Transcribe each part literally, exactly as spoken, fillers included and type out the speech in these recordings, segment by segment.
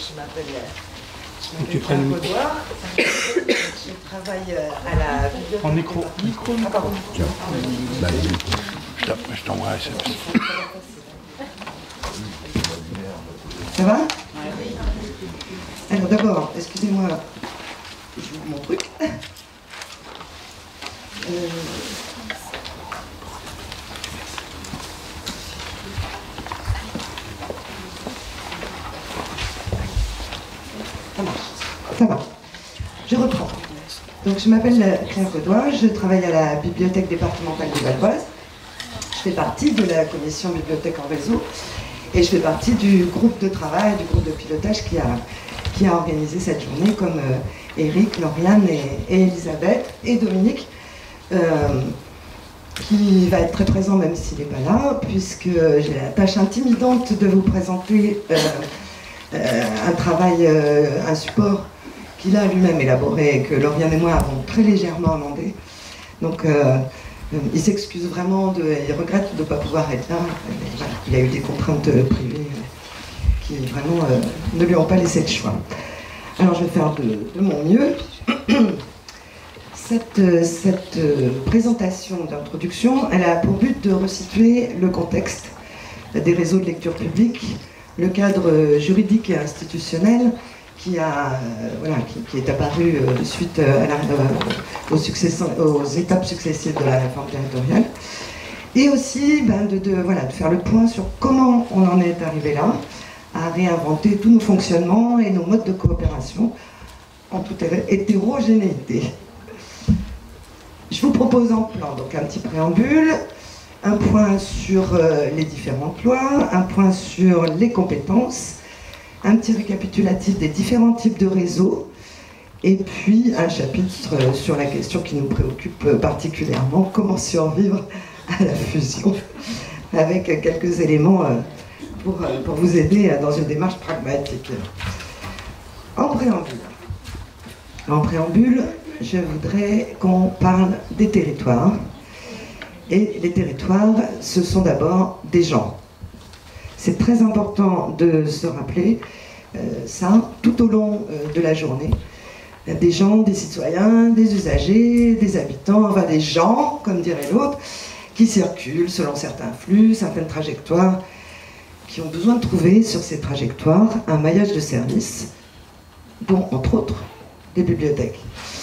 je m'appelle Claire Godoir. Je travaille à la bibliothèque. En micro. Micro, Ah, pardon. Bah, je t'embrasse. Ça va? Alors d'abord, excusez-moi, je vous mon truc. Euh... Ça marche. Ça va. Je reprends. Donc je m'appelle Claire Godoir, je travaille à la bibliothèque départementale de Val-d'Oise. Je fais partie de la commission bibliothèque en réseau et je fais partie du groupe de travail, du groupe de pilotage qui a, qui a organisé cette journée, comme euh, Eric, Lauriane et, et Elisabeth et Dominique, euh, qui va être très présent même s'il n'est pas là, puisque j'ai la tâche intimidante de vous présenter euh, euh, un travail, euh, un support qu'il a lui-même élaboré et que Lauriane et moi avons très légèrement amendé. Donc euh, il s'excuse vraiment, de, il regrette de ne pas pouvoir être là. Il a eu des contraintes privées qui vraiment euh, ne lui ont pas laissé le choix. Alors je vais faire de, de mon mieux. Cette, cette présentation d'introduction, elle a pour but de resituer le contexte des réseaux de lecture publique, le cadre juridique et institutionnel qui, a, euh, voilà, qui, qui est apparu euh, suite à la, euh, aux, aux étapes successives de la réforme territoriale, et aussi ben, de, de, voilà, de faire le point sur comment on en est arrivé là, à réinventer tous nos fonctionnements et nos modes de coopération en toute hétérogénéité. Je vous propose en plan donc un petit préambule, un point sur euh, les différentes lois, un point sur les compétences, un petit récapitulatif des différents types de réseaux, et puis un chapitre sur la question qui nous préoccupe particulièrement, comment survivre à la fusion, avec quelques éléments pour, pour vous aider dans une démarche pragmatique. En préambule, en préambule, je voudrais qu'on parle des territoires. Et les territoires, ce sont d'abord des gens. C'est très important de se rappeler euh, ça tout au long euh, de la journée. Des gens, des citoyens, des usagers, des habitants, enfin des gens, comme dirait l'autre, qui circulent selon certains flux, certaines trajectoires, qui ont besoin de trouver sur ces trajectoires un maillage de services, dont, entre autres, les bibliothèques.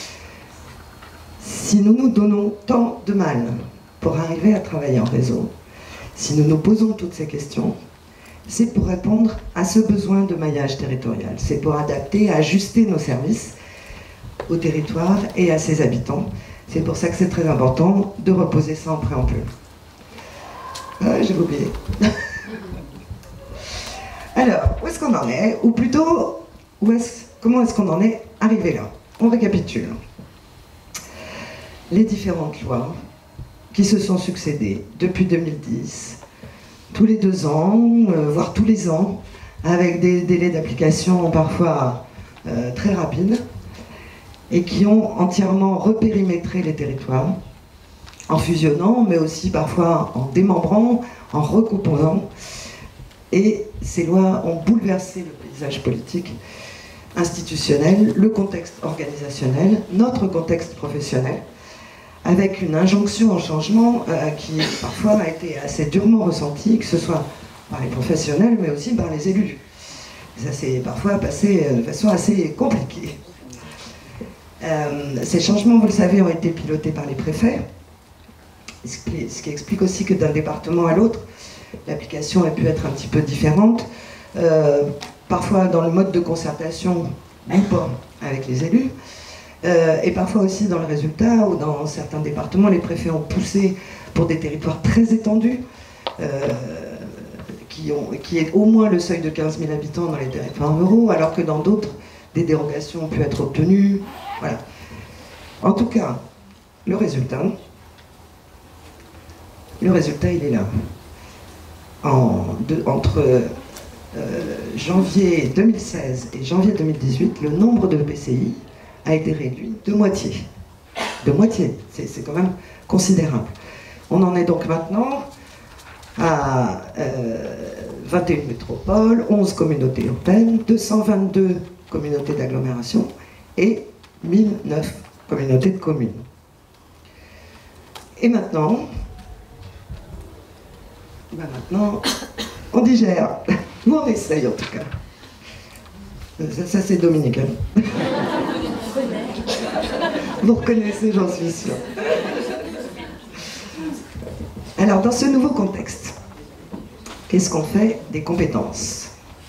Si nous nous donnons tant de mal pour arriver à travailler en réseau, si nous nous posons toutes ces questions, c'est pour répondre à ce besoin de maillage territorial. C'est pour adapter, ajuster nos services au territoire et à ses habitants. C'est pour ça que c'est très important de reposer ça en préambule. Ah, j'ai oublié. Alors, où est-ce qu'on en est? Ou plutôt, où est-ce, comment est-ce qu'on en est arrivé là? On récapitule. Les différentes lois qui se sont succédées depuis deux mille dix, tous les deux ans, euh, voire tous les ans, avec des délais d'application parfois euh, très rapides, et qui ont entièrement repérimétré les territoires, en fusionnant, mais aussi parfois en démembrant, en recomposant. Et ces lois ont bouleversé le paysage politique, institutionnel, le contexte organisationnel, notre contexte professionnel, avec une injonction au changement euh, qui parfois a été assez durement ressentie, que ce soit par les professionnels, mais aussi par les élus. Ça s'est parfois passé de façon assez compliquée. Euh, ces changements, vous le savez, ont été pilotés par les préfets, ce qui, ce qui explique aussi que d'un département à l'autre, l'application a pu être un petit peu différente, euh, parfois dans le mode de concertation ou pas avec les élus, euh, et parfois aussi dans le résultat, où dans certains départements, les préfets ont poussé pour des territoires très étendus, euh, qui, ont, qui est au moins le seuil de quinze mille habitants dans les territoires ruraux, alors que dans d'autres, des dérogations ont pu être obtenues. Voilà. En tout cas, le résultat, le résultat, il est là. En, de, entre euh, janvier deux mille seize et janvier deux mille dix-huit, le nombre de P C I a été réduit de moitié. De moitié, c'est quand même considérable. On en est donc maintenant à euh, vingt et une métropoles, onze communautés urbaines, deux cent vingt-deux communautés d'agglomération et mille neuf communautés de communes. Et maintenant, ben maintenant, on digère, ou on essaye en tout cas. Ça, ça c'est Dominique. Hein. Vous reconnaissez, j'en suis sûre. Alors, dans ce nouveau contexte, qu'est-ce qu'on fait des compétences?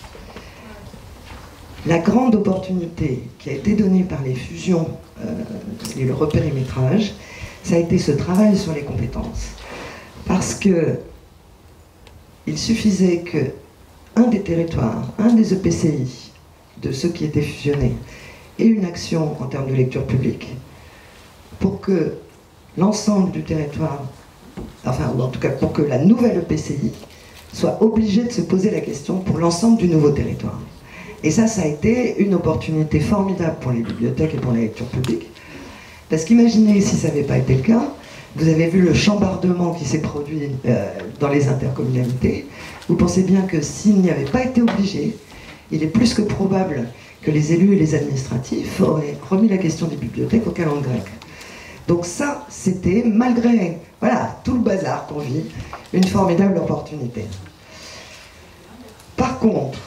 La grande opportunité qui a été donnée par les fusions euh, et le repérimétrage, ça a été ce travail sur les compétences. Parce que il suffisait que un des territoires, un des E P C I, de ceux qui étaient fusionnés, ait une action en termes de lecture publique, pour que l'ensemble du territoire, enfin, ou en tout cas pour que la nouvelle E P C I soit obligée de se poser la question pour l'ensemble du nouveau territoire. Et ça, ça a été une opportunité formidable pour les bibliothèques et pour la lecture publique. Parce qu'imaginez si ça n'avait pas été le cas, vous avez vu le chambardement qui s'est produit euh, dans les intercommunalités. Vous pensez bien que s'il n'y avait pas été obligé, il est plus que probable que les élus et les administratifs auraient remis la question des bibliothèques aux calendes grecques. Donc ça, c'était, malgré voilà, tout le bazar qu'on vit, une formidable opportunité. Par contre,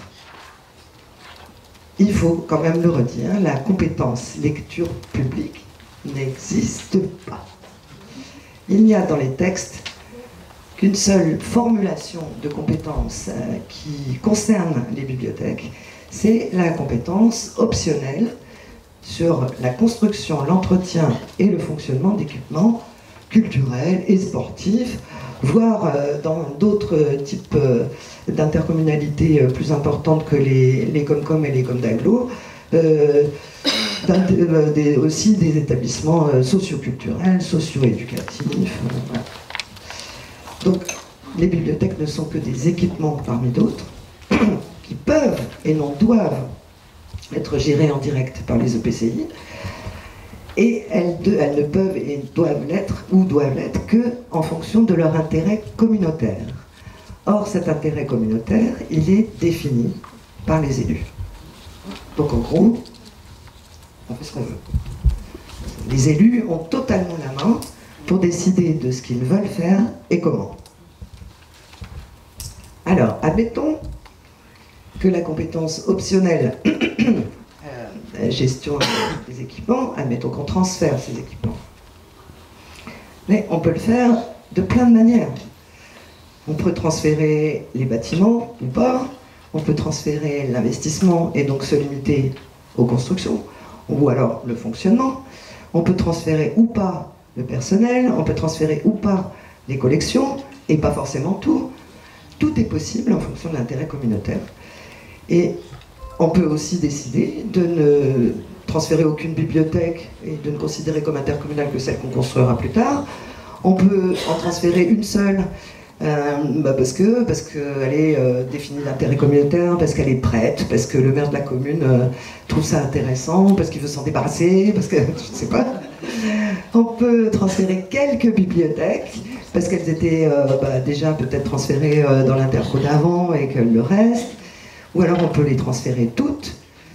il faut quand même le redire, la compétence lecture publique n'existe pas. Il n'y a dans les textes qu'une seule formulation de compétence euh, qui concerne les bibliothèques, c'est la compétence optionnelle sur la construction, l'entretien et le fonctionnement d'équipements culturels et sportifs, voire euh, dans d'autres types euh, d'intercommunalités euh, plus importantes que les, les Comcom et les Comdaglo, euh, euh, des, aussi des établissements euh, socio-culturels, socio-éducatifs. Euh, voilà. Donc, les bibliothèques ne sont que des équipements parmi d'autres qui peuvent et non doivent être gérés en direct par les E P C I, et elles, de, elles ne peuvent et doivent l'être ou doivent l'être que en fonction de leur intérêt communautaire. Or, cet intérêt communautaire, il est défini par les élus. Donc, en gros, on fait ce qu'on veut. Les élus ont totalement la main pour décider de ce qu'ils veulent faire et comment. Alors, admettons que la compétence optionnelle euh, gestion des équipements, admettons qu'on transfère ces équipements. Mais on peut le faire de plein de manières. On peut transférer les bâtiments ou pas, on peut transférer l'investissement et donc se limiter aux constructions, ou alors le fonctionnement. On peut transférer ou pas le personnel, on peut transférer ou pas les collections, et pas forcément tout. Tout est possible en fonction de l'intérêt communautaire. Et on peut aussi décider de ne transférer aucune bibliothèque et de ne considérer comme intercommunale que celle qu'on construira plus tard. On peut en transférer une seule euh, bah parce que parce qu'elle est euh, définie d'intérêt communautaire, parce qu'elle est prête, parce que le maire de la commune euh, trouve ça intéressant, parce qu'il veut s'en débarrasser, parce que je ne sais pas. On peut transférer quelques bibliothèques parce qu'elles étaient euh, bah, déjà peut-être transférées euh, dans l'interco d'avant et que le reste. Ou alors on peut les transférer toutes.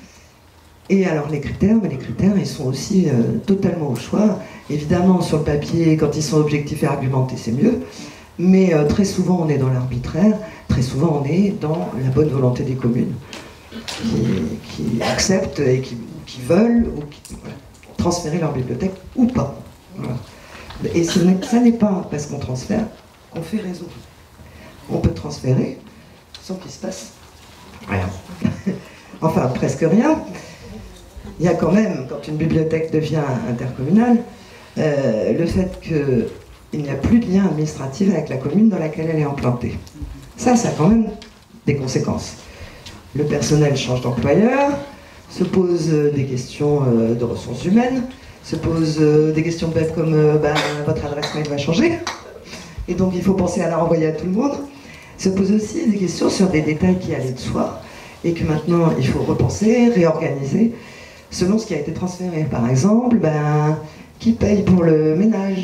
Et alors les critères, mais les critères ils sont aussi euh, totalement au choix. Évidemment sur le papier, quand ils sont objectifs et argumentés, c'est mieux. Mais euh, très souvent on est dans l'arbitraire, très souvent on est dans la bonne volonté des communes qui, qui acceptent et qui, qui veulent ou qui, voilà, transférer leur bibliothèque ou pas. Voilà. Et ce ça n'est pas parce qu'on transfère qu'on fait réseau. On peut transférer sans qu'il se passe rien. Enfin, presque rien. Il y a quand même, quand une bibliothèque devient intercommunale, euh, le fait qu'il n'y a plus de lien administratif avec la commune dans laquelle elle est implantée. Ça, ça a quand même des conséquences. Le personnel change d'employeur, se pose des questions euh, de ressources humaines, se pose euh, des questions bêtes comme euh, ben, votre adresse mail va changer, et donc il faut penser à la renvoyer à tout le monde. Se pose aussi des questions sur des détails qui allaient de soi, et que maintenant il faut repenser, réorganiser, selon ce qui a été transféré. Par exemple, ben, qui paye pour le ménage?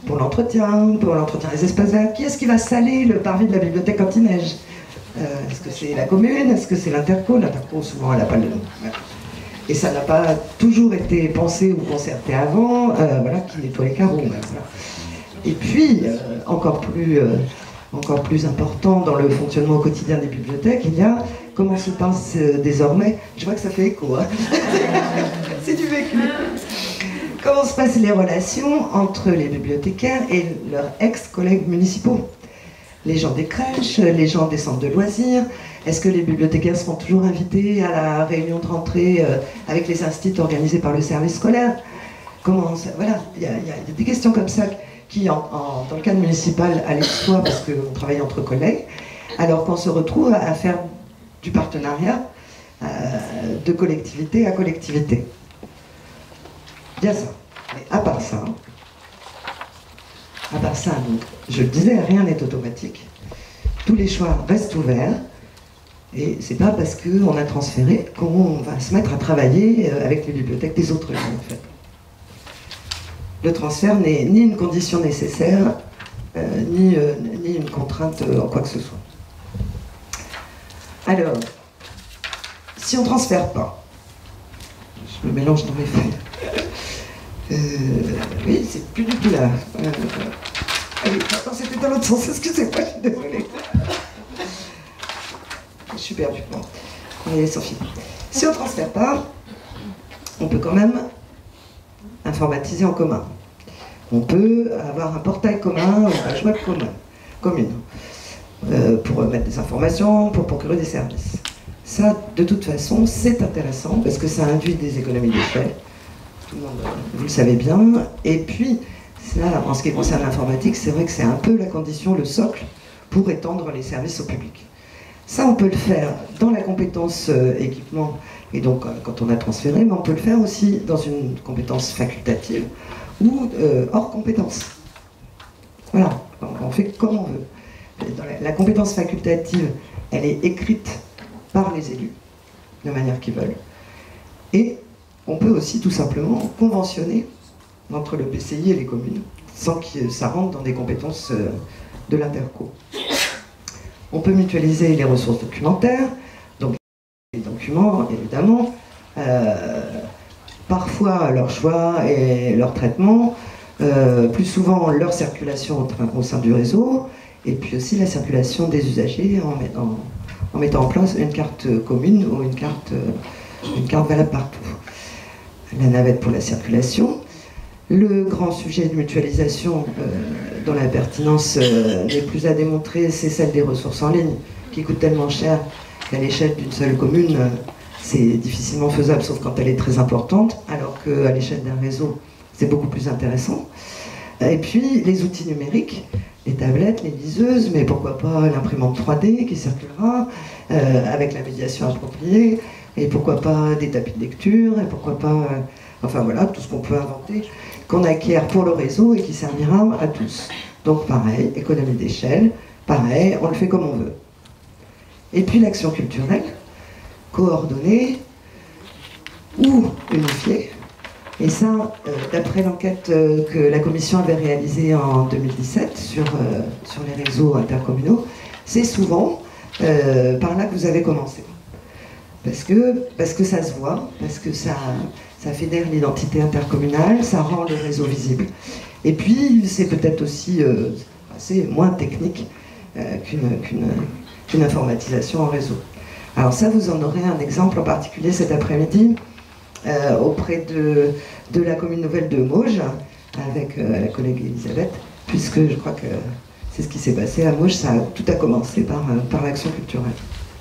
pour l'entretien, pour l'entretien des espaces verts. Qui est-ce qui va saler le parvis de la bibliothèque anti-neige? euh, Est-ce que c'est la commune? Est-ce que c'est l'Interco? L'Interco, souvent, elle n'a pas le nom. Voilà. Et ça n'a pas toujours été pensé ou concerté avant, euh, voilà, qui nettoie les carreaux. Voilà. Et puis, euh, encore plus... Euh, encore plus important dans le fonctionnement au quotidien des bibliothèques, il y a comment se passe euh, désormais, je vois que ça fait écho, hein. C'est du vécu. Comment se passent les relations entre les bibliothécaires et leurs ex-collègues municipaux? Les gens des crèches, les gens des centres de loisirs, est-ce que les bibliothécaires seront toujours invités à la réunion de rentrée euh, avec les instituts organisés par le service scolaire? Comment ça, voilà, il y, y, y a des questions comme ça qui, en, en, dans le cadre municipal, allaient de soi parce qu'on travaille entre collègues, alors qu'on se retrouve à faire du partenariat euh, de collectivité à collectivité. Bien ça. Mais à part ça, à part ça, donc, je le disais, rien n'est automatique. Tous les choix restent ouverts. Et c'est pas parce qu'on a transféré qu'on va se mettre à travailler avec les bibliothèques des autres lieux, en fait. Le transfert n'est ni une condition nécessaire, euh, ni, euh, ni une contrainte euh, en quoi que ce soit. Alors, si on ne transfère pas, je me mélange dans mes feuilles. Euh, oui, c'est plus du tout là. Euh, ah oui, attends, c'était dans l'autre sens, excusez-moi, je suis désolée. Je suis perdue. Bon, on est sans fil. Si on ne transfère pas, on peut quand même informatiser en commun. On peut avoir un portail commun ou une page web commun, commune euh, pour mettre des informations, pour procurer des services. Ça, de toute façon, c'est intéressant parce que ça induit des économies d'échelle. Tout le monde, vous le savez bien. Et puis, là, en ce qui concerne l'informatique, c'est vrai que c'est un peu la condition, le socle, pour étendre les services au public. Ça, on peut le faire dans la compétence euh, équipement, et donc euh, quand on a transféré, mais on peut le faire aussi dans une compétence facultative ou euh, hors compétence. Voilà, on fait comme on veut. Dans la, la compétence facultative, elle est écrite par les élus, de manière qu'ils veulent. Et on peut aussi tout simplement conventionner entre le P C I et les communes, sans que ça rentre dans des compétences euh, de l'Interco. On peut mutualiser les ressources documentaires, donc les documents, évidemment, euh, parfois leur choix et leur traitement, euh, plus souvent leur circulation au, au sein du réseau, et puis aussi la circulation des usagers en, en, en mettant en place une carte commune ou une carte, une carte valable partout. La navette pour la circulation. Le grand sujet de mutualisation euh, dont la pertinence euh, n'est plus à démontrer, c'est celle des ressources en ligne, qui coûtent tellement cher qu'à l'échelle d'une seule commune, euh, c'est difficilement faisable, sauf quand elle est très importante, alors qu'à l'échelle d'un réseau, c'est beaucoup plus intéressant. Et puis, les outils numériques, les tablettes, les liseuses, mais pourquoi pas l'imprimante trois D qui circulera, euh, avec la médiation appropriée, et pourquoi pas des tapis de lecture, et pourquoi pas... Euh, enfin voilà, tout ce qu'on peut inventer, qu'on acquiert pour le réseau et qui servira à tous. Donc pareil, économie d'échelle, pareil, on le fait comme on veut. Et puis l'action culturelle, coordonnée ou unifiée. Et ça, euh, d'après l'enquête euh, que la commission avait réalisée en deux mille dix-sept sur, euh, sur les réseaux intercommunaux, c'est souvent euh, par là que vous avez commencé. Parce que, parce que ça se voit, parce que ça... Ça fédère l'identité intercommunale, ça rend le réseau visible. Et puis, c'est peut-être aussi euh, assez moins technique euh, qu'une qu'une, qu'une informatisation en réseau. Alors ça, vous en aurez un exemple en particulier cet après-midi euh, auprès de, de la commune nouvelle de Mauges, avec euh, la collègue Elisabeth, puisque je crois que c'est ce qui s'est passé à Mauges, ça a, tout a commencé par, euh, par l'action culturelle.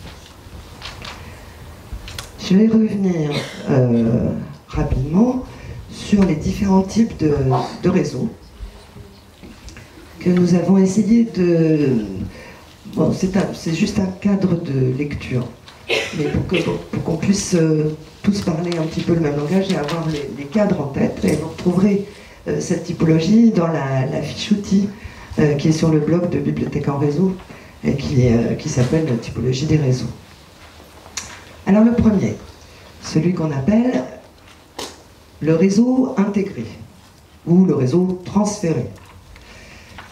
Je vais revenir... Euh, rapidement sur les différents types de, de réseaux que nous avons essayé de... Bon, c'est juste un cadre de lecture, mais pour qu'on pour qu'on puisse euh, tous parler un petit peu le même langage et avoir les, les cadres en tête, et vous retrouverez euh, cette typologie dans la, la fiche outil euh, qui est sur le blog de Bibliothèque en réseau et qui, euh, qui s'appelle la typologie des réseaux. Alors le premier, celui qu'on appelle le réseau intégré ou le réseau transféré.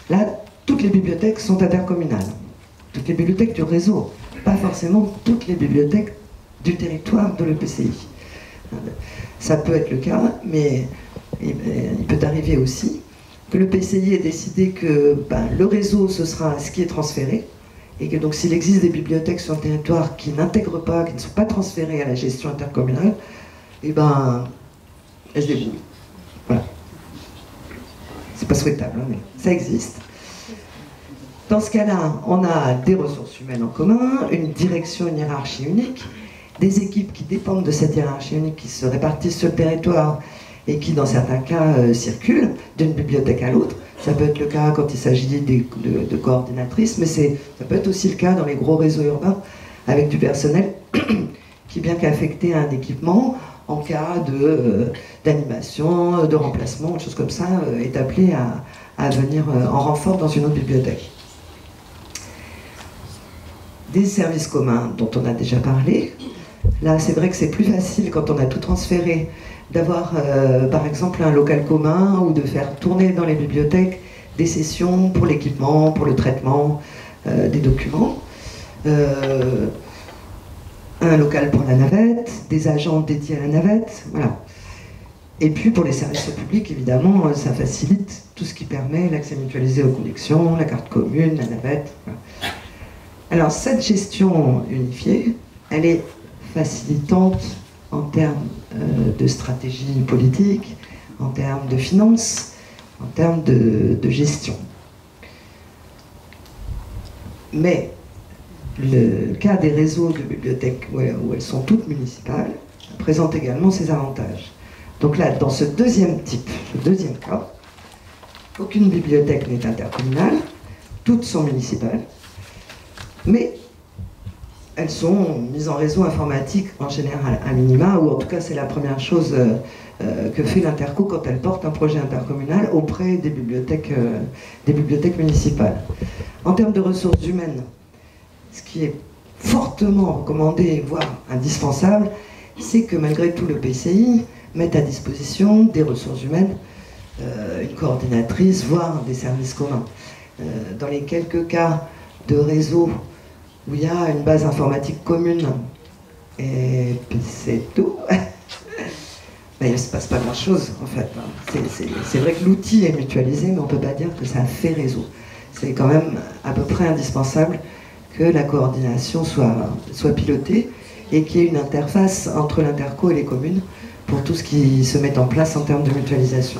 Là, toutes les bibliothèques sont intercommunales. Toutes les bibliothèques du réseau, pas forcément toutes les bibliothèques du territoire de l'E P C I. Ça peut être le cas, mais il peut arriver aussi que le P C I ait décidé que ben, le réseau, ce sera ce qui est transféré, et que donc s'il existe des bibliothèques sur le territoire qui n'intègrent pas, qui ne sont pas transférées à la gestion intercommunale, et ben, elles se débrouillent. Voilà. C'est pas souhaitable, hein, mais ça existe. Dans ce cas-là, on a des ressources humaines en commun, une direction, une hiérarchie unique, des équipes qui dépendent de cette hiérarchie unique, qui se répartissent sur le territoire et qui, dans certains cas, euh, circulent d'une bibliothèque à l'autre. Ça peut être le cas quand il s'agit de, de coordinatrices, mais ça peut être aussi le cas dans les gros réseaux urbains, avec du personnel qui, bien qu'affecté à un équipement, en cas de, d'animation, de remplacement, de choses comme ça, euh, est appelé à, à venir euh, en renfort dans une autre bibliothèque. Des services communs dont on a déjà parlé. Là, c'est vrai que c'est plus facile quand on a tout transféré d'avoir, euh, par exemple, un local commun ou de faire tourner dans les bibliothèques des sessions pour l'équipement, pour le traitement euh, des documents. Euh, un local pour la navette, des agents dédiés à la navette, voilà. Et puis pour les services au public, évidemment, ça facilite tout ce qui permet l'accès mutualisé aux collections, la carte commune, la navette. Voilà. Alors cette gestion unifiée, elle est facilitante en termes euh, de stratégie politique, en termes de finances, en termes de, de gestion. Mais le cas des réseaux de bibliothèques où elles, où elles sont toutes municipales présente également ses avantages. Donc là, dans ce deuxième type, ce deuxième cas, aucune bibliothèque n'est intercommunale, toutes sont municipales, mais elles sont mises en réseau informatique en général à minima, ou en tout cas c'est la première chose euh, euh, que fait l'Interco quand elle porte un projet intercommunal auprès des bibliothèques, euh, des bibliothèques municipales. En termes de ressources humaines, ce qui est fortement recommandé, voire indispensable, c'est que malgré tout le P C I mette à disposition des ressources humaines, euh, une coordinatrice, voire des services communs. Euh, dans les quelques cas de réseau où il y a une base informatique commune, et puis c'est tout, mais il ne se passe pas grand-chose en fait. C'est vrai que l'outil est mutualisé, mais on ne peut pas dire que ça fait réseau. C'est quand même à peu près indispensable que la coordination soit, soit pilotée et qu'il y ait une interface entre l'Interco et les communes pour tout ce qui se met en place en termes de mutualisation.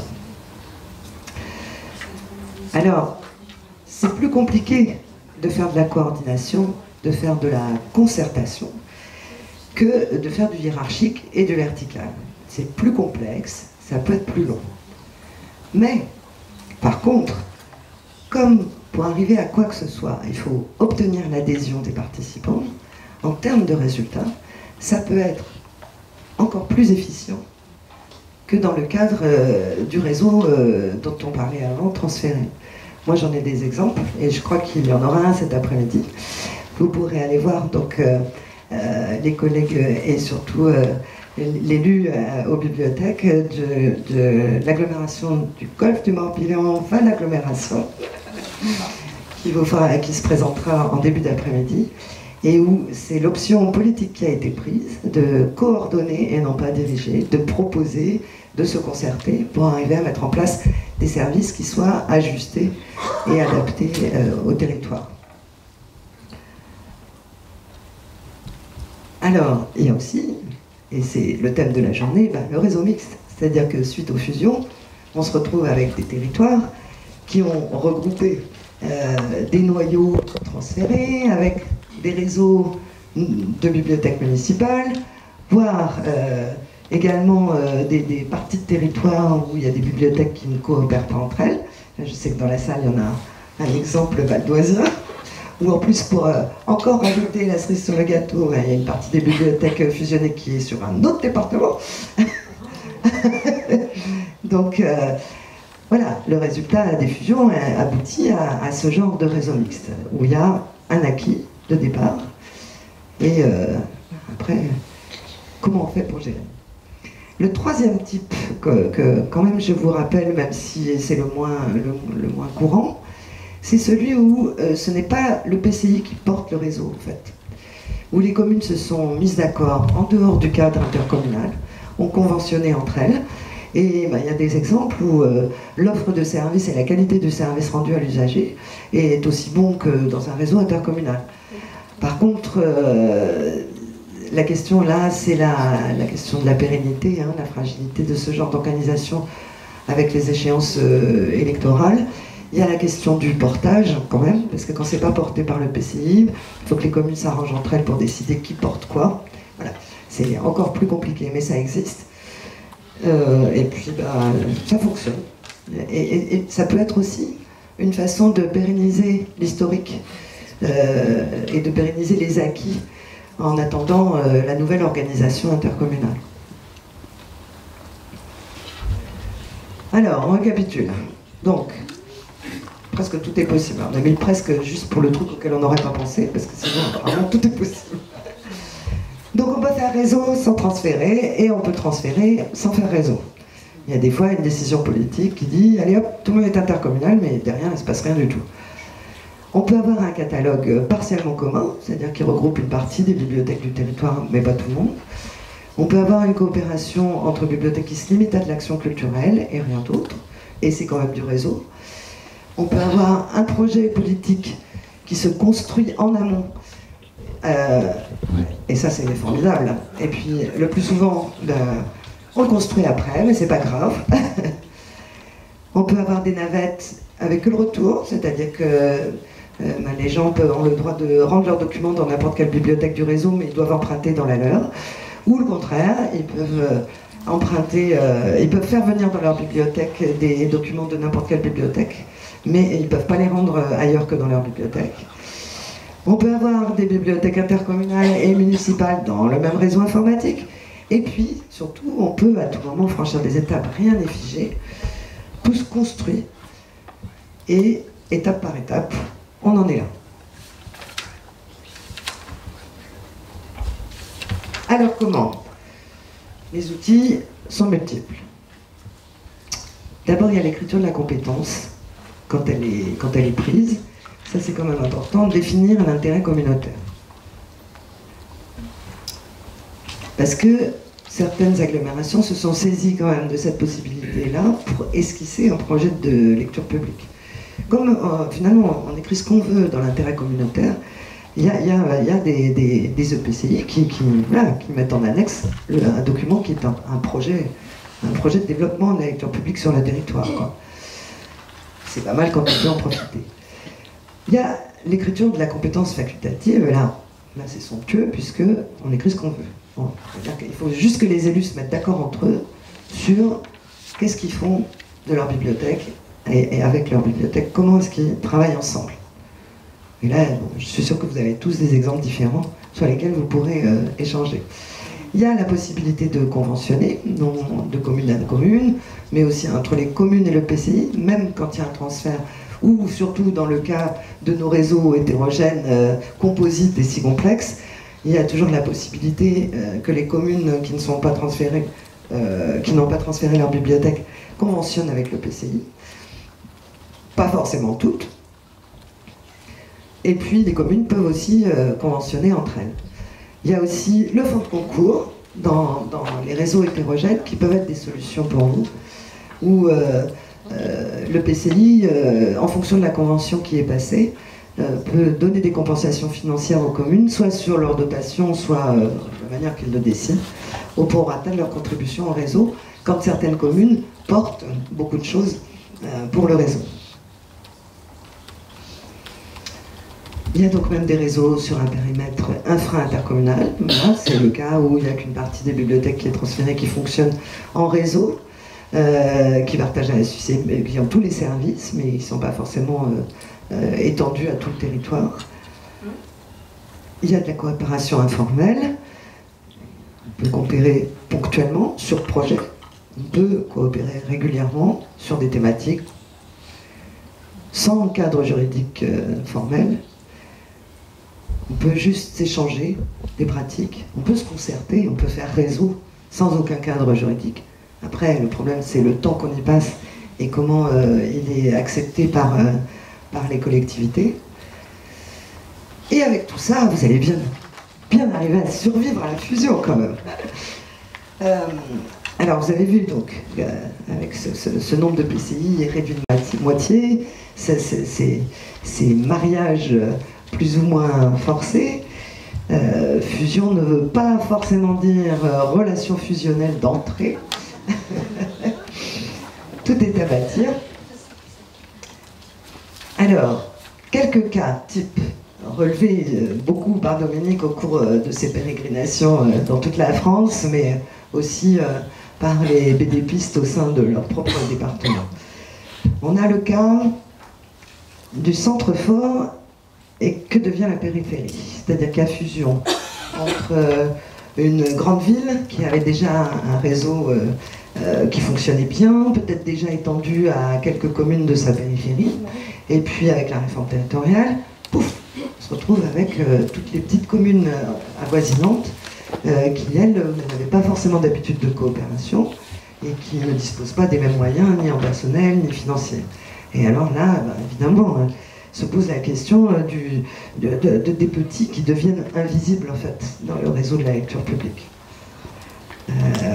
Alors, c'est plus compliqué de faire de la coordination, de faire de la concertation, que de faire du hiérarchique et du vertical. C'est plus complexe, ça peut être plus long. Mais, par contre, comme pour arriver à quoi que ce soit, il faut obtenir l'adhésion des participants, en termes de résultats, ça peut être encore plus efficient que dans le cadre euh, du réseau euh, dont on parlait avant, transféré. Moi j'en ai des exemples, et je crois qu'il y en aura un cet après-midi. Vous pourrez aller voir donc euh, euh, les collègues et surtout euh, l'élu euh, aux bibliothèques de, de l'agglomération du Golfe du Morbihan, enfin l'agglomération, qui, qui se présentera en début d'après-midi, et où c'est l'option politique qui a été prise de coordonner et non pas diriger, de proposer, de se concerter pour arriver à mettre en place des services qui soient ajustés et adaptés euh, au territoire. Alors, il y a aussi, et c'est le thème de la journée, ben, le réseau mixte. C'est-à-dire que suite aux fusions, on se retrouve avec des territoires qui ont regroupé euh, des noyaux transférés, avec des réseaux de bibliothèques municipales, voire euh, également euh, des, des parties de territoire où il y a des bibliothèques qui ne coopèrent pas entre elles. Je sais que dans la salle, il y en a un exemple valdoisien, où en plus, pour euh, encore rajouter la cerise sur le gâteau, il y a une partie des bibliothèques fusionnées qui est sur un autre département. Donc, euh, voilà, le résultat des fusions aboutit à, à ce genre de réseau mixte, où il y a un acquis de départ, et euh, après, comment on fait pour gérer? Le troisième type, que, que quand même je vous rappelle, même si c'est le moins, le, le moins courant, c'est celui où euh, ce n'est pas le P C I qui porte le réseau, en fait. Où les communes se sont mises d'accord en dehors du cadre intercommunal, ont conventionné entre elles, et bah, il y a des exemples où euh, l'offre de service et la qualité du service rendu à l'usager est aussi bon que dans un réseau intercommunal. Par contre, euh, la question là, c'est la, la question de la pérennité, hein, la fragilité de ce genre d'organisation avec les échéances euh, électorales. Il y a la question du portage, quand même, parce que quand c'est pas porté par le P C I, il faut que les communes s'arrangent entre elles pour décider qui porte quoi. Voilà. C'est encore plus compliqué, mais ça existe. Euh, et puis, bah, ça fonctionne. Et, et, et ça peut être aussi une façon de pérenniser l'historique euh, et de pérenniser les acquis en attendant euh, la nouvelle organisation intercommunale. Alors, on récapitule. Donc, presque tout est possible. On a mis le presque juste pour le truc auquel on n'aurait pas pensé, parce que sinon, vraiment, tout est possible. Donc, on peut faire réseau sans transférer, et on peut transférer sans faire réseau. Il y a des fois une décision politique qui dit, allez hop, tout le monde est intercommunal, mais derrière, il ne se passe rien du tout. On peut avoir un catalogue partiellement commun, c'est-à-dire qui regroupe une partie des bibliothèques du territoire, mais pas tout le monde. On peut avoir une coopération entre bibliothèques qui se limite à de l'action culturelle et rien d'autre, et c'est quand même du réseau. On peut avoir un projet politique qui se construit en amont, euh, et ça c'est formidable. Et puis le plus souvent, ben, on le construit après, mais c'est pas grave. On peut avoir des navettes avec que le retour, c'est-à-dire que euh, ben, les gens peuvent, ont le droit de rendre leurs documents dans n'importe quelle bibliothèque du réseau, mais ils doivent emprunter dans la leur. Ou le contraire, ils peuvent euh, emprunter, euh, ils peuvent faire venir dans leur bibliothèque des documents de n'importe quelle bibliothèque, mais ils ne peuvent pas les rendre ailleurs que dans leur bibliothèque. On peut avoir des bibliothèques intercommunales et municipales dans le même réseau informatique. Et puis, surtout, on peut à tout moment franchir des étapes, rien n'est figé, tout se construit. Et étape par étape, on en est là. Alors comment? Les outils sont multiples. D'abord, il y a l'écriture de la compétence, quand elle est, quand elle est prise. Ça, c'est quand même important, définir un intérêt communautaire. Parce que certaines agglomérations se sont saisies quand même de cette possibilité-là pour esquisser un projet de lecture publique. Comme euh, finalement on écrit ce qu'on veut dans l'intérêt communautaire, il y a, y a, y a des, des, des E P C I qui, qui, voilà, qui mettent en annexe le, un document qui est un, un, projet, un projet de développement de la lecture publique sur le territoire. C'est pas mal quand on peut en profiter. Il y a l'écriture de la compétence facultative, là, là c'est somptueux puisqu'on écrit ce qu'on veut. Bon, il faut juste que les élus se mettent d'accord entre eux sur qu'est-ce qu'ils font de leur bibliothèque et, et avec leur bibliothèque, comment est-ce qu'ils travaillent ensemble. Et là, bon, je suis sûr que vous avez tous des exemples différents sur lesquels vous pourrez euh, échanger. Il y a la possibilité de conventionner, non de commune à commune, mais aussi entre les communes et le P C I, même quand il y a un transfert, ou surtout dans le cas de nos réseaux hétérogènes, euh, composites et si complexes, il y a toujours la possibilité euh, que les communes qui ne sont pas transférées, euh, qui n'ont pas transféré leur bibliothèque, conventionnent avec le P C I. Pas forcément toutes. Et puis les communes peuvent aussi euh, conventionner entre elles. Il y a aussi le fonds de concours dans, dans les réseaux hétérogènes qui peuvent être des solutions pour vous, où euh, euh, le P C I, euh, en fonction de la convention qui est passée, euh, peut donner des compensations financières aux communes, soit sur leur dotation, soit euh, de la manière qu'ils le décident, au prorata de leur contribution au réseau, quand certaines communes portent beaucoup de choses euh, pour le réseau. Il y a donc même des réseaux sur un périmètre infra-intercommunal. Voilà, c'est le cas où il n'y a qu'une partie des bibliothèques qui est transférée, qui fonctionne en réseau, euh, qui partagent à la S U C, qui ont tous les services, mais ils ne sont pas forcément euh, euh, étendus à tout le territoire. Il y a de la coopération informelle. On peut coopérer ponctuellement sur projet. On peut coopérer régulièrement sur des thématiques sans cadre juridique euh, formel. On peut juste s'échanger des pratiques, on peut se concerter, on peut faire réseau sans aucun cadre juridique. Après, le problème, c'est le temps qu'on y passe et comment euh, il est accepté par, euh, par les collectivités. Et avec tout ça, vous allez bien, bien arriver à survivre à la fusion quand même. Euh, alors vous avez vu donc, euh, avec ce, ce, ce nombre de P C I réduit de moitié, ces, ces, ces mariages plus ou moins forcés, euh, fusion ne veut pas forcément dire euh, relation fusionnelle d'entrée. Tout est à bâtir. Alors, quelques cas types relevés euh, beaucoup par Dominique au cours euh, de ses pérégrinations euh, dans toute la France, mais aussi euh, par les B D pistes au sein de leur propre département. On a le cas du centre fort et que devient la périphérie, c'est-à-dire qu'à fusion entre euh, une grande ville qui avait déjà un réseau euh, euh, qui fonctionnait bien, peut-être déjà étendu à quelques communes de sa périphérie, et puis avec la réforme territoriale, pouf, on se retrouve avec euh, toutes les petites communes euh, avoisinantes euh, qui, elles, n'avaient pas forcément d'habitude de coopération et qui ne disposent pas des mêmes moyens, ni en personnel, ni financiers. Et alors là, bah, évidemment, euh, se pose la question euh, du, de, de, de, des petits qui deviennent invisibles, en fait, dans le réseau de la lecture publique. Euh,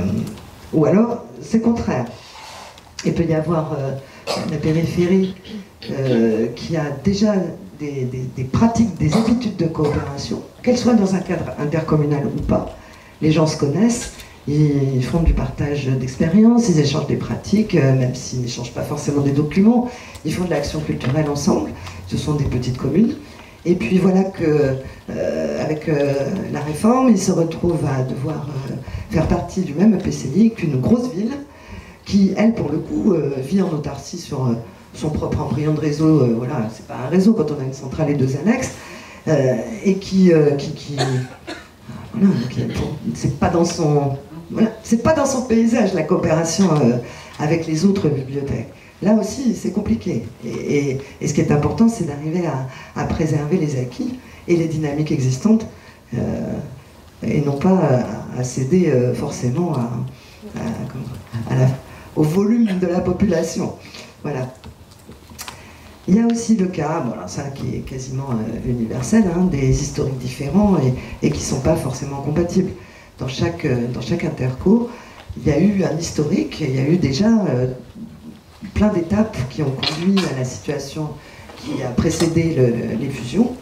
ou alors, c'est contraire. Il peut y avoir euh, la périphérie euh, qui a déjà des, des, des pratiques, des habitudes de coopération, qu'elles soient dans un cadre intercommunal ou pas. Les gens se connaissent, ils font du partage d'expériences, ils échangent des pratiques, euh, même s'ils n'échangent pas forcément des documents, ils font de l'action culturelle ensemble, ce sont des petites communes. Et puis voilà que, euh, avec euh, la réforme, ils se retrouvent à devoir euh, faire partie du même E P C I qu'une grosse ville, qui, elle, pour le coup, euh, vit en autarcie sur euh, son propre embryon de réseau. Euh, voilà, c'est pas un réseau quand on a une centrale et deux annexes, euh, et qui, euh, qui, qui voilà, c'est pas dans son, voilà, c'est pas dans son paysage la coopération euh, avec les autres bibliothèques. Là aussi, c'est compliqué. Et, et, et ce qui est important, c'est d'arriver à, à préserver les acquis et les dynamiques existantes, euh, et non pas à, à céder euh, forcément à, à, à la, au volume de la population. Voilà. Il y a aussi le cas, voilà, ça qui est quasiment euh, universel, hein, des historiques différents et, et qui ne sont pas forcément compatibles. Dans chaque, euh, dans chaque interco, il y a eu un historique, il y a eu déjà euh, plein d'étapes qui ont conduit à la situation qui a précédé le, le, les fusions.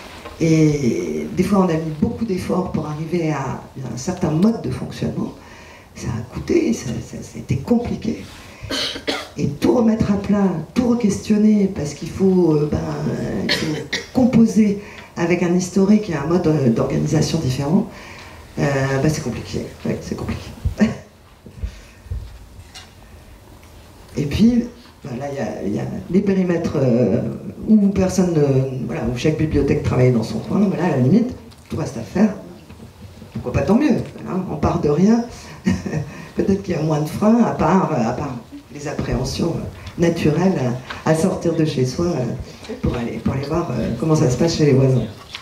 Et des fois, on a mis beaucoup d'efforts pour arriver à un certain mode de fonctionnement. Ça a coûté, ça, ça, ça a été compliqué. Et tout remettre à plat, tout re-questionner, parce qu'il faut, euh, ben, il faut composer avec un historique et un mode d'organisation différent, euh, ben, c'est compliqué. Oui, c'est compliqué. Et puis, ben là, il y, y a les périmètres euh, où personne, euh, voilà, où chaque bibliothèque travaille dans son coin. Voilà, à la limite, tout reste à faire. Pourquoi pas, tant mieux. Hein, on part de rien. Peut-être qu'il y a moins de freins, à part, à part les appréhensions naturelles à, à sortir de chez soi euh, pour aller, pour aller voir euh, comment ça se passe chez les voisins.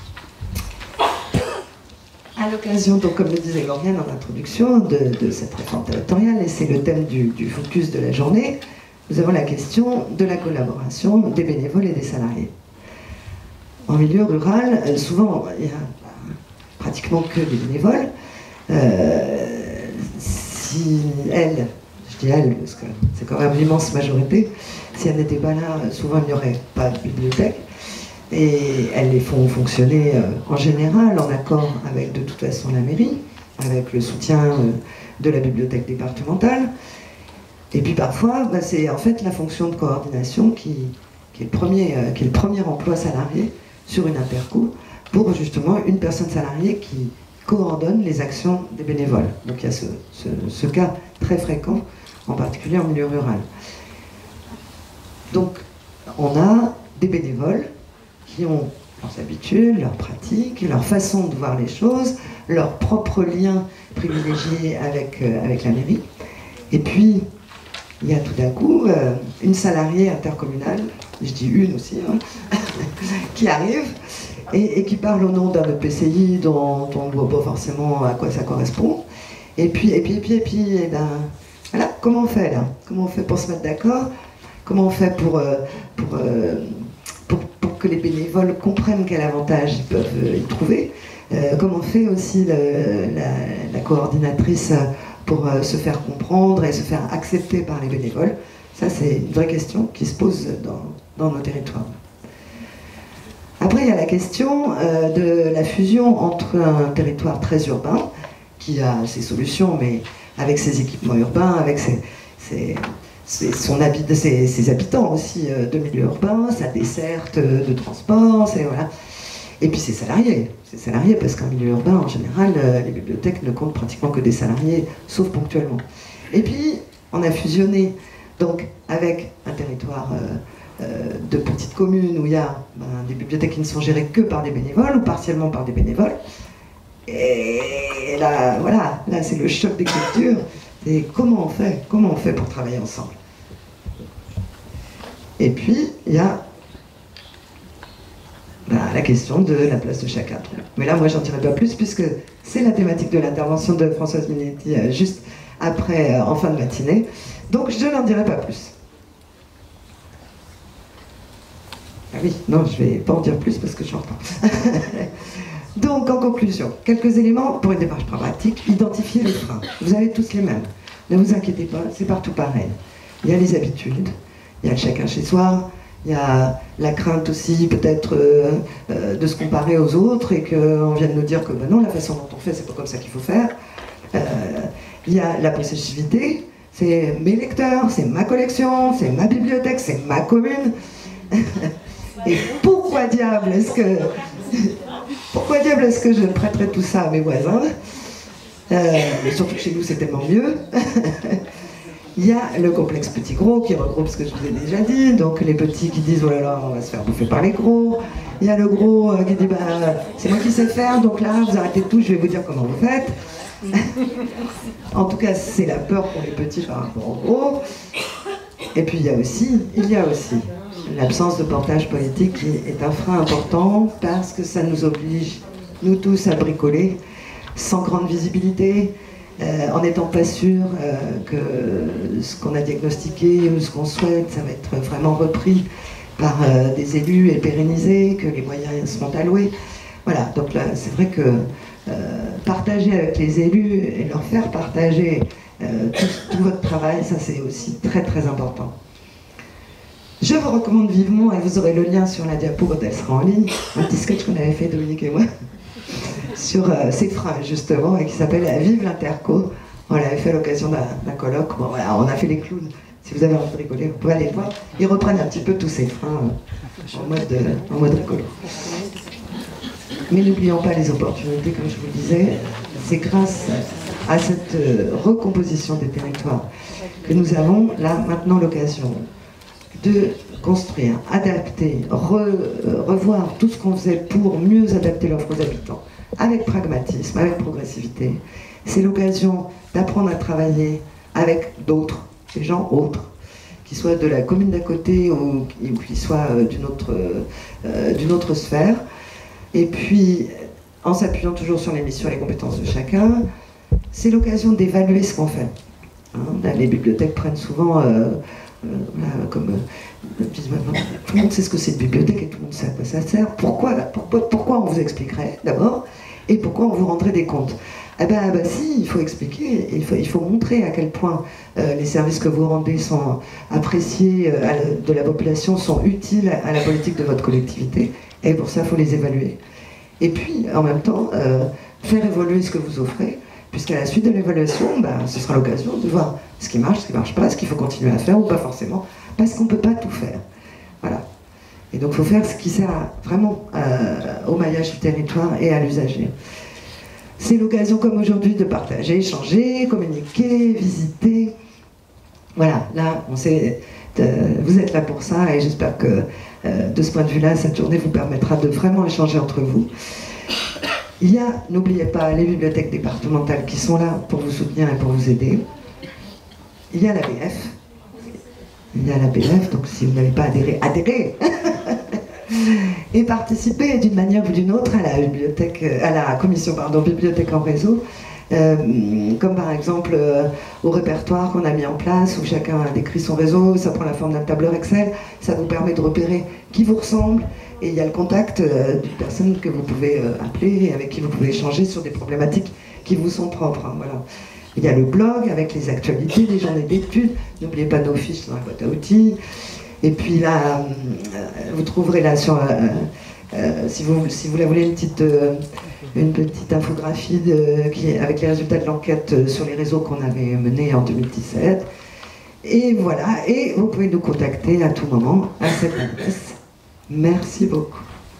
À l'occasion, donc, comme le disait Lauriane en introduction, de, de cette réforme territoriale, et c'est le thème du, du focus de la journée, nous avons la question de la collaboration des bénévoles et des salariés. En milieu rural, souvent, il n'y a pratiquement que des bénévoles. Euh, si elles, je dis elles parce que c'est quand même l'immense majorité, si elles n'étaient pas là, souvent il n'y aurait pas de bibliothèque. Et elles les font fonctionner euh, en général en accord avec de toute façon la mairie, avec le soutien euh, de la bibliothèque départementale. Et puis parfois, bah, c'est en fait la fonction de coordination qui, qui, est le premier, euh, qui est le premier emploi salarié sur une interco, pour justement une personne salariée qui coordonne les actions des bénévoles. Donc il y a ce, ce, ce cas très fréquent, en particulier en milieu rural. Donc on a des bénévoles qui ont leurs habitudes, leurs pratiques, leur façon de voir les choses, leur propre lien privilégié avec, euh, avec la mairie. Et puis, il y a tout d'un coup euh, une salariée intercommunale, je dis une aussi, hein, qui arrive et, et qui parle au nom d'un E P C I dont on ne voit pas forcément à quoi ça correspond. Et puis, et puis, et puis, et puis, et ben, voilà, comment on fait là? Comment on fait pour se mettre d'accord? Comment on fait pour, euh, pour, euh, pour que les bénévoles comprennent quel avantage ils peuvent y trouver. Euh, comment fait aussi le, la, la coordinatrice pour euh, se faire comprendre et se faire accepter par les bénévoles? Ça, c'est une vraie question qui se pose dans, dans nos territoires. Après, il y a la question euh, de la fusion entre un territoire très urbain, qui a ses solutions, mais avec ses équipements urbains, avec ses, ses, ses, son habit, ses, ses habitants aussi euh, de milieu urbain, sa desserte de transport, voilà. Et puis ses salariés. Ses salariés, parce qu'un milieu urbain, en général, euh, les bibliothèques ne comptent pratiquement que des salariés, sauf ponctuellement. Et puis, on a fusionné donc avec un territoire euh, euh, de petites communes où il y a ben, des bibliothèques qui ne sont gérées que par des bénévoles ou partiellement par des bénévoles. Et là, voilà, là c'est le choc des cultures. Et comment on fait? Comment on fait pour travailler ensemble? Et puis, il y a ben, la question de la place de chacun. Mais là, moi, j'en dirai pas plus, puisque c'est la thématique de l'intervention de Françoise Minetti, euh, juste après, euh, en fin de matinée. Donc, je n'en dirai pas plus. Ah oui, non, je ne vais pas en dire plus, parce que je suis en retard. Donc, en conclusion, quelques éléments pour une démarche pratique. Identifier les freins. Vous avez tous les mêmes. Ne vous inquiétez pas, c'est partout pareil. Il y a les habitudes, il y a le chacun chez soi, il y a la crainte aussi peut-être euh, euh, de se comparer aux autres et qu'on vienne nous dire que ben non, la façon dont on fait, c'est pas comme ça qu'il faut faire. Euh, il y a la possessivité, c'est mes lecteurs, c'est ma collection, c'est ma bibliothèque, c'est ma commune. Et pourquoi diable est-ce que... Pourquoi diable est-ce que je prêterais tout ça à mes voisins? euh, Surtout que chez nous, c'est tellement mieux. Il y a le complexe petit-gros qui regroupe ce que je vous ai déjà dit. Donc les petits qui disent « Oh là là, on va se faire bouffer par les gros ». Il y a le gros euh, qui dit bah, « C'est moi qui sais faire, donc là, vous arrêtez tout, je vais vous dire comment vous faites ». En tout cas, c'est la peur pour les petits par rapport aux gros. Et puis il y a aussi, il y a aussi l'absence de portage politique qui est un frein important parce que ça nous oblige, nous tous, à bricoler sans grande visibilité, euh, en n'étant pas sûr euh, que ce qu'on a diagnostiqué ou ce qu'on souhaite, ça va être vraiment repris par euh, des élus et pérennisé, que les moyens seront alloués. Voilà, donc là, c'est vrai que euh, partager avec les élus et leur faire partager euh, tout, tout votre travail, ça c'est aussi très très important. Je vous recommande vivement, et vous aurez le lien sur la diapo quand elle sera en ligne, un petit sketch qu'on avait fait, Dominique et moi, sur euh, ces freins justement, et qui s'appelle « Vive l'Interco ». On l'avait fait à l'occasion d'un colloque. Bon, voilà, on a fait les clowns. Si vous avez envie de rigoler, vous pouvez aller voir. Ils reprennent un petit peu tous ces freins euh, en, mode, euh, en mode rigolo. Mais n'oublions pas les opportunités, comme je vous le disais. C'est grâce à cette euh, recomposition des territoires que nous avons là maintenant l'occasion de construire, adapter, re, euh, revoir tout ce qu'on faisait pour mieux adapter l'offre aux habitants, avec pragmatisme, avec progressivité. C'est l'occasion d'apprendre à travailler avec d'autres, des gens autres, qui soient de la commune d'à côté ou qui soient euh, d'une autre, euh, d'une autre sphère. Et puis, en s'appuyant toujours sur les missions et les compétences de chacun, c'est l'occasion d'évaluer ce qu'on fait. Hein, là, les bibliothèques prennent souvent... Euh, Euh, comme euh, disent maintenant, tout le monde sait ce que c'est une bibliothèque et tout le monde sait à quoi ça sert. Pourquoi, pourquoi, pourquoi on vous expliquerait d'abord et pourquoi on vous rendrait des comptes? Eh ben, ben si, il faut expliquer, il faut, il faut montrer à quel point euh, les services que vous rendez sont appréciés euh, à la, de la population, sont utiles à, à la politique de votre collectivité, et pour ça il faut les évaluer. Et puis en même temps, euh, faire évoluer ce que vous offrez, puisqu'à la suite de l'évaluation, ben, ce sera l'occasion de voir ce qui marche, ce qui ne marche pas, ce qu'il faut continuer à faire ou pas forcément, parce qu'on ne peut pas tout faire. Voilà. Et donc il faut faire ce qui sert à, vraiment euh, au maillage du territoire et à l'usager. C'est l'occasion comme aujourd'hui de partager, échanger, communiquer, visiter. Voilà, là, on sait, euh, vous êtes là pour ça et j'espère que euh, de ce point de vue-là, cette journée vous permettra de vraiment échanger entre vous. Il y a, n'oubliez pas, les bibliothèques départementales qui sont là pour vous soutenir et pour vous aider. Il y a la B F. Il y a la B F, donc si vous n'avez pas adhéré, adhérez et participez d'une manière ou d'une autre à la bibliothèque, à la commission pardon, bibliothèque en réseau, euh, comme par exemple euh, au répertoire qu'on a mis en place où chacun a décrit son réseau, ça prend la forme d'un tableur Excel, ça vous permet de repérer qui vous ressemble Et il y a le contact euh, d'une personne que vous pouvez euh, appeler et avec qui vous pouvez échanger sur des problématiques qui vous sont propres. Hein, voilà. Il y a le blog avec les actualités, les journées d'études. N'oubliez pas nos fiches dans la boîte à outils. Et puis là, euh, vous trouverez là sur... Euh, euh, si, vous, si vous la voulez, une petite, euh, une petite infographie de, qui, avec les résultats de l'enquête euh, sur les réseaux qu'on avait menés en deux mille dix-sept. Et voilà, et vous pouvez nous contacter à tout moment à cette adresse. Merci beaucoup.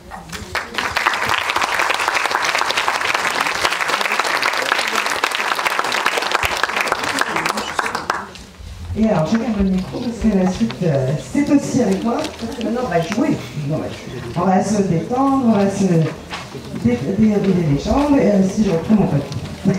Et alors, je garde le micro parce que la suite, euh, c'est aussi avec moi. Parce que maintenant, on va jouer. On va se détendre, on va se dé dérouler les jambes. Et euh, si je reprends mon papier.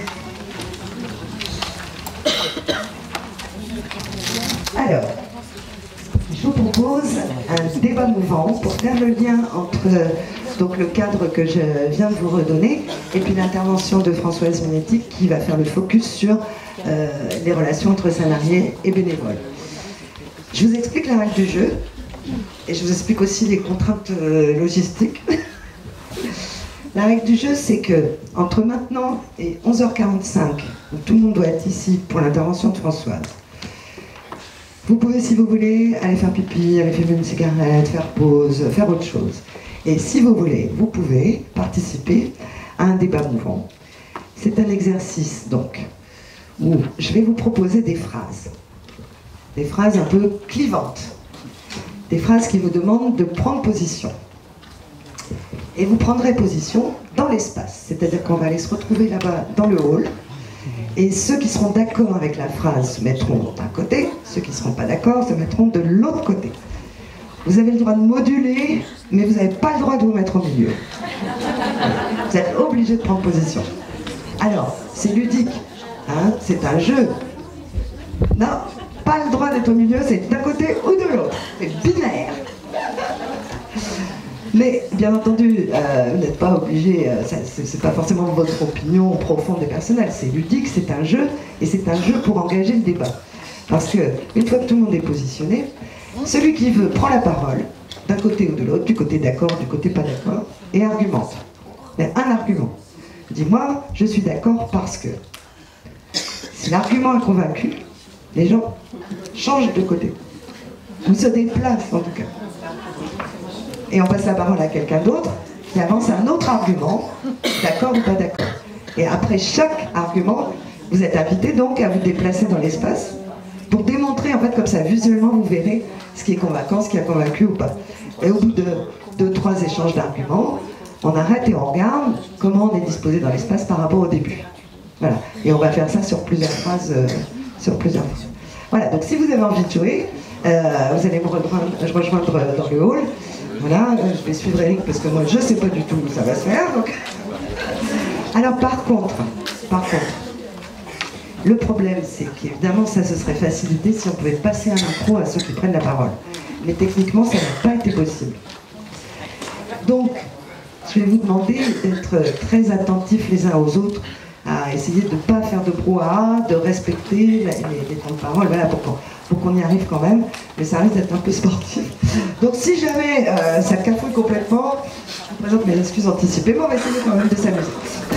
Alors, je vous propose un débat mouvant pour faire le lien entre donc, le cadre que je viens de vous redonner et puis l'intervention de Françoise Minetti qui va faire le focus sur euh, les relations entre salariés et bénévoles. Je vous explique la règle du jeu et je vous explique aussi les contraintes euh, logistiques. La règle du jeu, c'est que entre maintenant et onze heures quarante-cinq, où tout le monde doit être ici pour l'intervention de Françoise, vous pouvez, si vous voulez, aller faire pipi, aller fumer une cigarette, faire pause, faire autre chose. Et si vous voulez, vous pouvez participer à un débat mouvant. C'est un exercice, donc, où je vais vous proposer des phrases. Des phrases un peu clivantes. Des phrases qui vous demandent de prendre position. Et vous prendrez position dans l'espace. C'est-à-dire qu'on va aller se retrouver là-bas dans le hall. Et ceux qui seront d'accord avec la phrase se mettront d'un côté, ceux qui ne seront pas d'accord se mettront de l'autre côté. Vous avez le droit de moduler, mais vous n'avez pas le droit de vous mettre au milieu. Vous êtes obligé de prendre position. Alors, c'est ludique, hein, c'est un jeu. Non, pas le droit d'être au milieu, c'est d'un côté ou de l'autre. C'est binaire. Mais, bien entendu, euh, vous n'êtes pas obligé, euh, c'est pas forcément votre opinion profonde et personnelle, c'est ludique, c'est un jeu, et c'est un jeu pour engager le débat. Parce que, une fois que tout le monde est positionné, celui qui veut prend la parole, d'un côté ou de l'autre, du côté d'accord, du côté pas d'accord, et argumente. Mais un argument. Dis-moi, je suis d'accord parce que. Si l'argument est convaincu, les gens changent de côté. Ou se déplacent, en tout cas. Et on passe la parole à quelqu'un d'autre qui avance un autre argument, d'accord ou pas d'accord. Et après chaque argument, vous êtes invité donc à vous déplacer dans l'espace pour démontrer, en fait, comme ça, visuellement, vous verrez ce qui est convaincant, ce qui a convaincu ou pas. Et au bout de deux, trois échanges d'arguments, on arrête et on regarde comment on est disposé dans l'espace par rapport au début. Voilà. Et on va faire ça sur plusieurs phrases. Euh, sur plusieurs phrases. Voilà, donc si vous avez envie de jouer, euh, vous allez me rejoindre, rejoindre dans le hall. Voilà, je vais suivre Eric parce que moi je ne sais pas du tout où ça va se faire. Donc... Alors par contre, par contre, le problème c'est qu'évidemment ça se serait facilité si on pouvait passer un micro à ceux qui prennent la parole. Mais techniquement ça n'a pas été possible. Donc je vais vous demander d'être très attentifs les uns aux autres, à essayer de ne pas faire de brouhaha, de respecter les, les temps de parole, voilà pourquoi. Pour qu'on y arrive quand même, mais ça risque d'être un peu sportif. Donc si jamais euh, ça cafouille complètement, je vous présente mes excuses anticipées, mais on va essayer quand même de s'amuser.